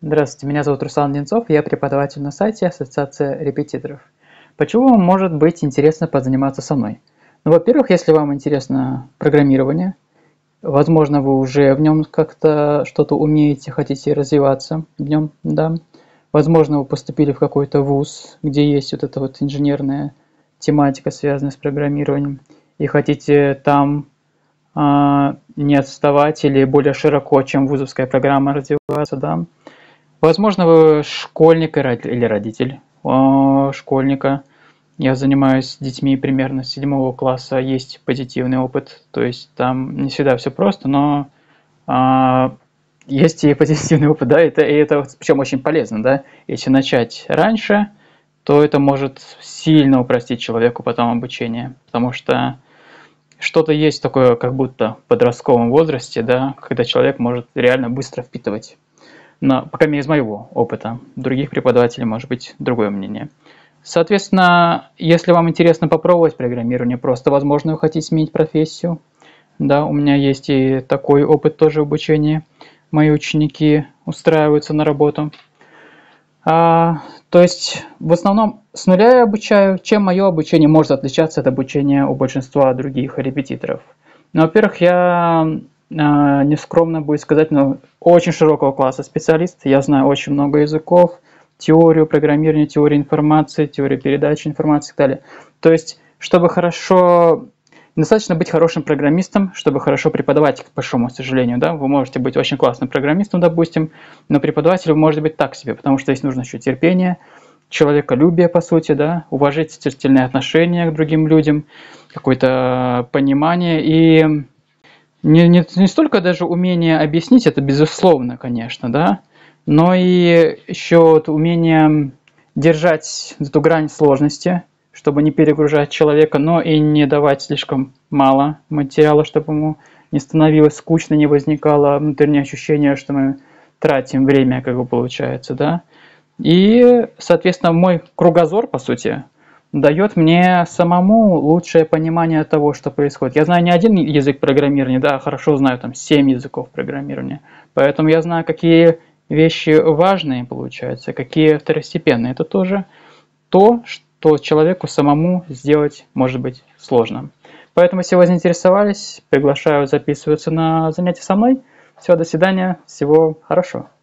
Здравствуйте, меня зовут Руслан Ленцов, я преподаватель на сайте Ассоциация репетиторов. Почему вам может быть интересно позаниматься со мной? Ну, во-первых, если вам интересно программирование, возможно, вы уже в нем как-то что-то умеете, хотите развиваться в нем, да. Возможно, вы поступили в какой-то вуз, где есть вот эта вот инженерная тематика, связанная с программированием, и хотите там не отставать или более широко, чем вузовская программа, развиваться, да. Возможно, вы школьник или родитель школьника. Я занимаюсь с детьми примерно с 7 класса, есть позитивный опыт, то есть там не всегда все просто, но есть и позитивный опыт, да, и это причем очень полезно, да. Если начать раньше, то это может сильно упростить человеку потом обучение, потому что что-то есть такое, как будто в подростковом возрасте, да, когда человек может реально быстро впитывать. Но, по крайней мере, из моего опыта. Других преподавателей может быть другое мнение. Соответственно, если вам интересно попробовать программирование, просто, возможно, вы хотите сменить профессию. Да, у меня есть и такой опыт тоже обучения. Мои ученики устраиваются на работу. То есть, в основном, с нуля я обучаю. Чем мое обучение может отличаться от обучения у большинства других репетиторов? Ну, во-первых, я нескромно будет сказать, но очень широкого класса специалист. Я знаю очень много языков, теорию программирования, теорию информации, теорию передачи информации и так далее. То есть, чтобы хорошо... Достаточно быть хорошим программистом, чтобы хорошо преподавать, к большому сожалению. Да? Вы можете быть очень классным программистом, допустим, но преподаватель может быть так себе, потому что здесь нужно еще терпение, человеколюбие, по сути, да, уважительное отношение к другим людям, какое-то понимание и не столько даже умение объяснить, это безусловно, конечно, да, но и еще вот умение держать эту грань сложности, чтобы не перегружать человека, но и не давать слишком мало материала, чтобы ему не становилось скучно, не возникало внутреннее ощущение, что мы тратим время, как бы получается, да. И, соответственно, мой кругозор, по сути, дает мне самому лучшее понимание того, что происходит. Я знаю не один язык программирования, да, хорошо знаю там 7 языков программирования, поэтому я знаю, какие вещи важные получаются, какие второстепенные. Это тоже то, что человеку самому сделать может быть сложно. Поэтому, если вы заинтересовались, приглашаю записываться на занятия со мной. Все, до свидания, всего хорошего.